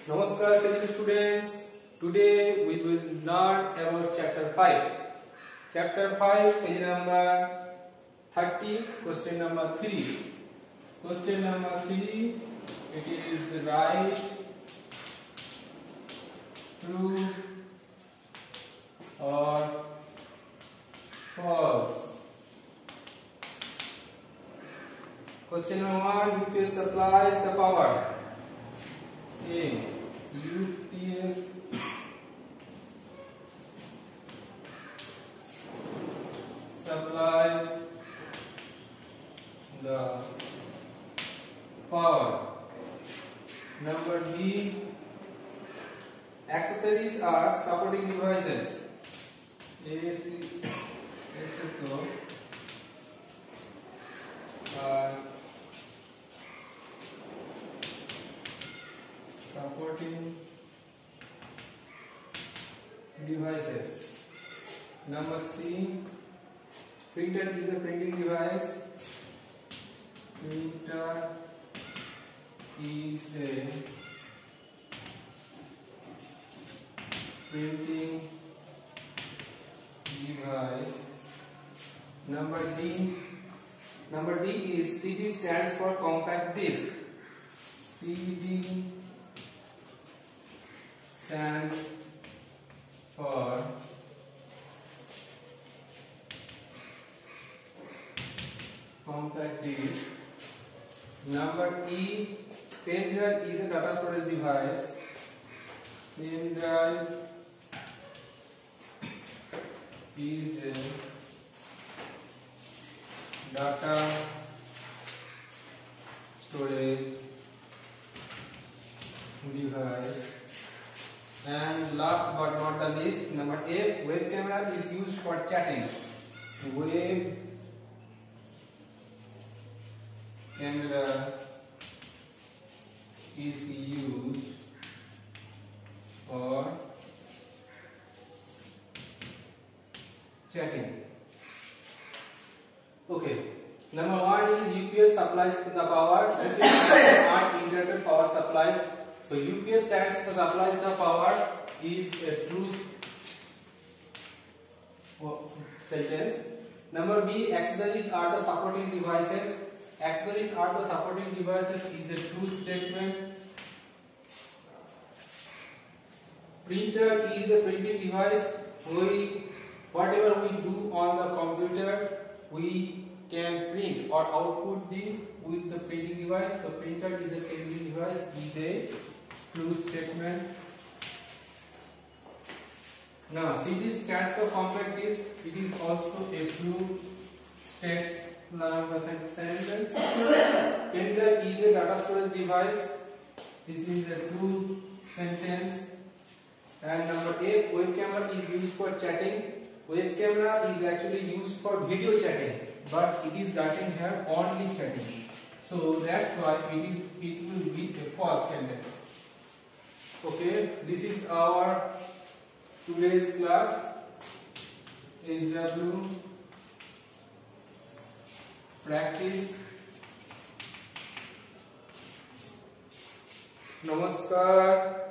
Namaskar fellow students. Today we will learn about chapter 5. Chapter 5 page number 30, question number 3. Question number 3, it is right, true or false. Question number 1, UPS supplies the power. A. UPS supplies the power. Number B. Accessories are supporting devices. SSO are supporting devices. Number C. Printer is a printing device. Printer is a printing device. Number D is CD stands for compact disc. CD stands for compact disc. Number E, pen drive is a data storage device. Pen drive is a data storage device. And last but not the least, number F, web camera is used for chatting. Web camera is used for chatting. Okay. Number 1 is UPS supplies the power. UPS are integrated power supplies. So UPS stands for supplies the power is a true sentence. Number B, accessories are the supporting devices. Accessories are the supporting devices is a true statement. Printer is a printing device. Whatever we do on the computer, we can print or output with the printing device. So printer is a printing device is a true statement. Now CD stands for compact disc. It is also a true sentence. Pen drive is a data storage device. This is a true sentence. And number A, web camera is used for chatting. Web camera is actually used for video chatting, but it is writing here only chatting. So that's why it will be a false sentence. Okay, this is our today's class. HW practice. Namaskar.